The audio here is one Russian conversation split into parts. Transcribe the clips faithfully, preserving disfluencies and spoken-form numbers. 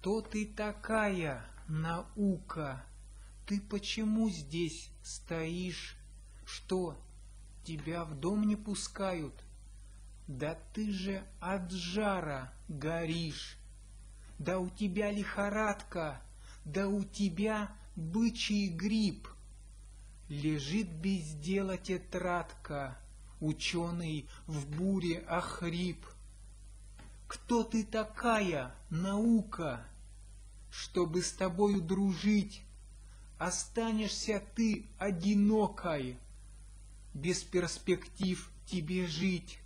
Кто ты такая, наука? Ты почему здесь стоишь? Что, тебя в дом не пускают? Да ты же от жара горишь. Да у тебя лихорадка, да у тебя бычий грипп. Лежит без дела тетрадка, ученый в буре охрип. Кто ты такая, наука? Чтобы с тобою дружить, останешься ты одинокой, без перспектив тебе жить.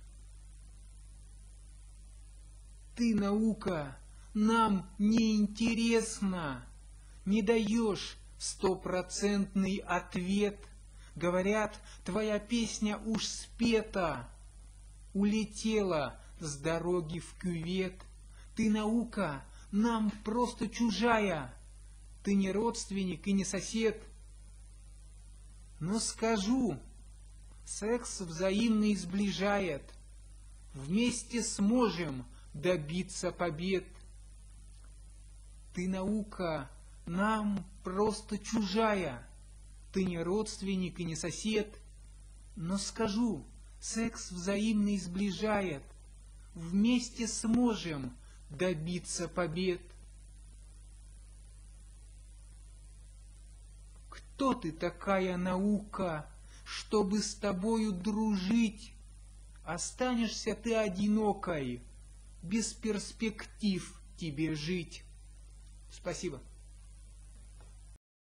Ты, наука, нам не интересна, не даешь стопроцентный ответ. Говорят, твоя песня уж спета, улетела с дороги в кювет. Ты, наука, нам просто чужая, ты не родственник и не сосед. Но скажу, секс взаимный сближает, вместе сможем добиться побед. Ты, наука, нам просто чужая, ты не родственник и не сосед. Но скажу, секс взаимный сближает, вместе сможем добиться побед. Кто ты такая, наука, чтобы с тобою дружить? Останешься ты одинокой, без перспектив тебе жить. Спасибо.